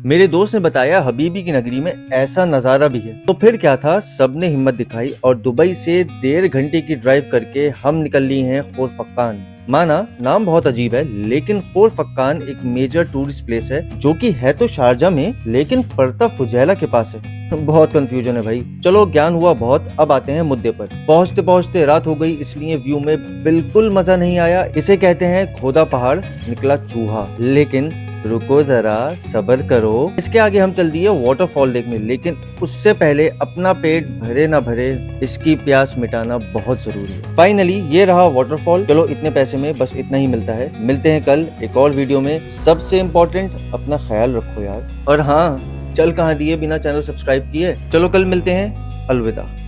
मेरे दोस्त ने बताया हबीबी की नगरी में ऐसा नजारा भी है। तो फिर क्या था, सबने हिम्मत दिखाई और दुबई से 1.5 घंटे की ड्राइव करके हम निकल ली हैं खोरफक्कान। माना नाम बहुत अजीब है, लेकिन खोरफक्कान एक मेजर टूरिस्ट प्लेस है जो कि है तो शारजा में लेकिन पड़ता फुजैला के पास है। बहुत कंफ्यूजन है भाई। चलो ज्ञान हुआ बहुत, अब आते हैं मुद्दे पर। पहुंचते पहुंचते रात हो गई, इसलिए व्यू में बिल्कुल मजा नहीं आया। इसे कहते हैं खोदा पहाड़ निकला चूहा। लेकिन रुको जरा, सब्र करो। इसके आगे हम चल दिए वाटरफॉल देखने, लेकिन उससे पहले अपना पेट भरे ना भरे इसकी प्यास मिटाना बहुत जरूरी है। फाइनली ये रहा वाटरफॉल। चलो इतने पैसे में बस इतना ही मिलता है। मिलते हैं कल एक और वीडियो में। सबसे इम्पोर्टेंट, अपना ख्याल रखो यार। और हाँ, चल कहाँ दिए बिना चैनल सब्सक्राइब किए। चलो कल मिलते हैं, अलविदा।